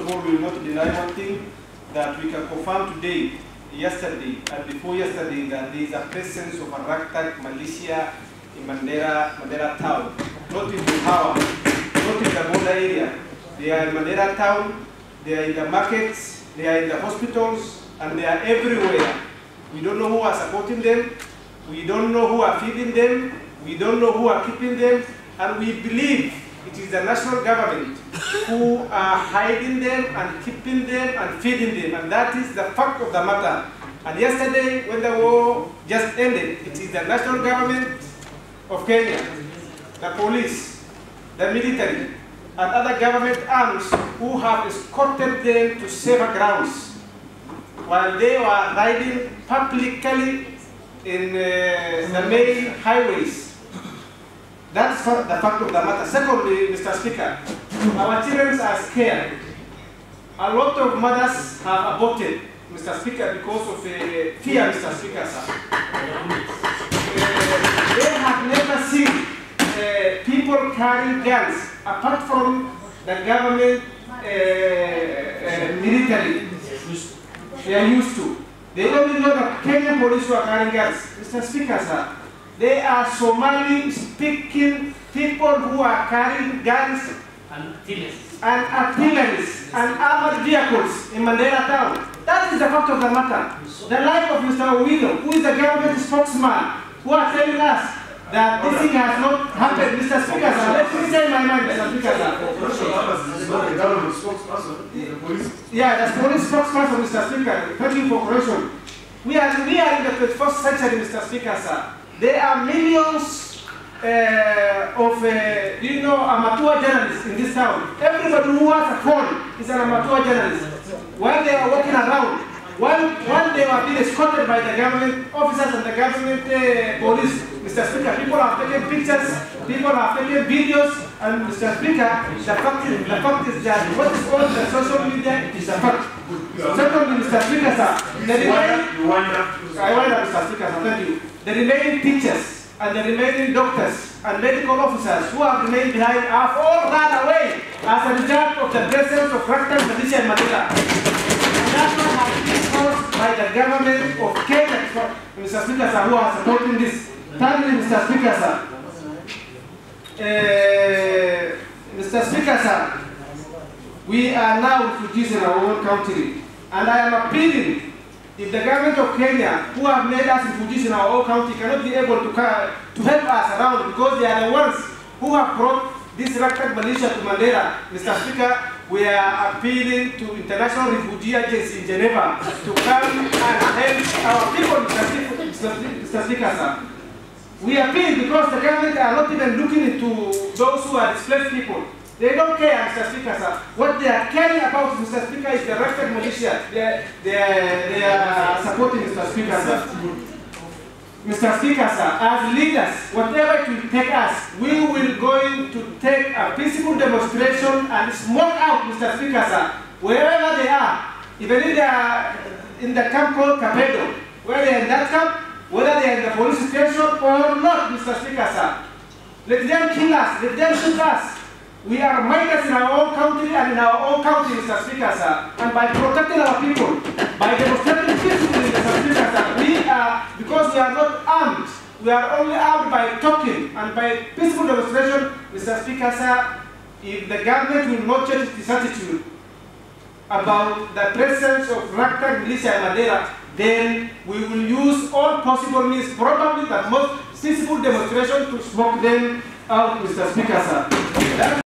all, we will not deny one thing, that we can confirm today, yesterday, and before yesterday, that there is a presence of a ragtag militia in Mandera town, not in Buhawa, not in the border area. They are in Mandera town, they are in the markets, they are in the hospitals, and they are everywhere. We don't know who are supporting them, we don't know who are feeding them, we don't know who are keeping them, and we believe it is the national government who are hiding them and keeping them and feeding them, and that is the fact of the matter. And yesterday, when the war just ended, it is the national government of Kenya, the police, the military, and other government arms who have escorted them to safer grounds while they were riding publicly in the main highways. That's the fact of the matter. Secondly, Mr. Speaker, our children are scared. A lot of mothers have aborted, Mr. Speaker, because of fear, Mr. Speaker, sir. They have never seen people carrying guns, apart from the government military. They are used to. They only know that Kenyan police who are carrying guns. Mr. Speaker, sir, they are Somali-speaking people who are carrying guns and artilleries and armored vehicles in Mandera town. That is the fact of the matter. The life of Mr. Owino, who is the government spokesman, who are telling us that this thing has not happened. Mr. Speaker, sir, let me say my mind, Mr. Speaker, sir. The government spokesperson, yeah, the police spokesperson, Mr. Speaker, thanking for correction. We are in the 21st century, Mr. Speaker, sir. There are millions of, amateur journalists in this town. Everybody who has a phone is an amateur journalist. While they are walking around, while they are being escorted by the government officers and the government police, Mr. Speaker, people have taken pictures, people have taken videos, and Mr. Speaker, the fact is that what is on the social media is a fact. Secondly, Mr. Speaker, sir, Mr. Speaker, sir, thank you. The remaining teachers and the remaining doctors and medical officers who have remained behind have all run away as a result of the presence of ragtag militia in Manila. And that one has been caused by the government of Kenya, Mr. Speaker, sir, who are supporting this. Thirdly, Mr. Speaker, sir, Mr. Speaker, sir, we are now refugees in our own country, and I am appealing. If the government of Kenya, who have made us refugees in our own country, cannot be able to help us around because they are the ones who have brought this ragtag militia to Mandera, Mr. Speaker, we are appealing to International Refugee Agency in Geneva to come and help our people, Mr. Speaker, sir. We appeal because the government are not even looking into those who are displaced people. They don't care, Mr. Speaker, sir. What they are caring about, Mr. Speaker, is the ragtag militia. They are supporting, Mr. Speaker, sir. Mr. Speaker, sir, as leaders, whatever it will take us, we will going to take a peaceful demonstration and smoke out, Mr. Speaker, sir, wherever they are. Even if they are in the camp called Capedo, where they are in that camp, whether they are in the police station or not, Mr. Speaker, sir. Let them kill us, let them shoot us. We are migrants in our own country and in our own country, Mr. Speaker, sir. And by protecting our people, by demonstrating peacefully, Mr. Speaker, sir, because we are not armed, we are only armed by talking and by peaceful demonstration, Mr. Speaker, sir. If the government will not change its attitude about the presence of ragtag militia in Mandera, then we will use all possible means, probably the most peaceful demonstration, to smoke them out, Mr. Speaker, sir.